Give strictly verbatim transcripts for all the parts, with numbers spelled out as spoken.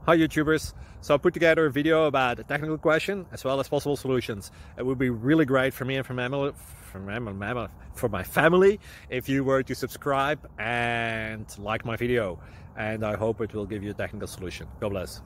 Hi YouTubers! So I put together a video about a technical question as well as possible solutions. It would be really great for me and for my family, for my, for my family if you were to subscribe and like my video. And I hope it will give you a technical solution. God bless.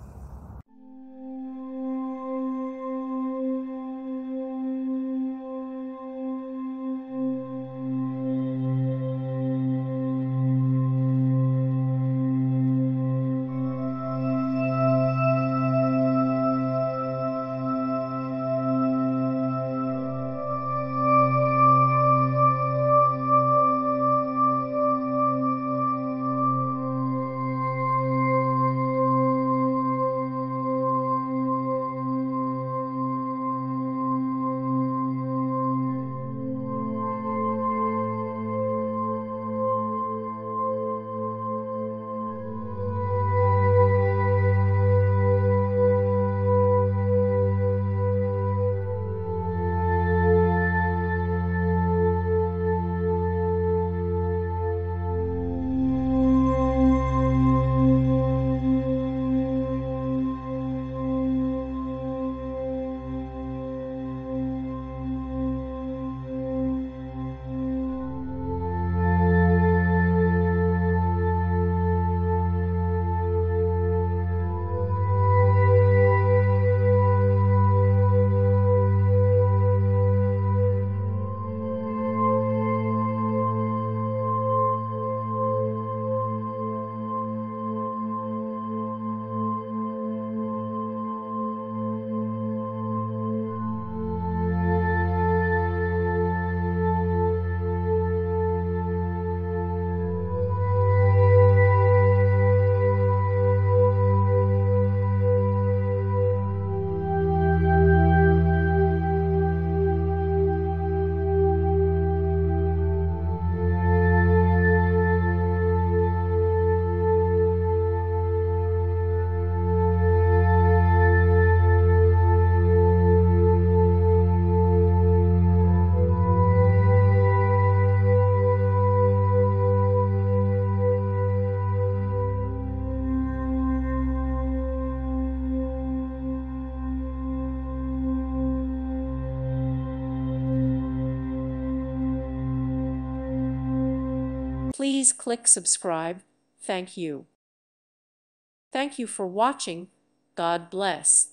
Please click subscribe. Thank you. Thank you for watching. God bless.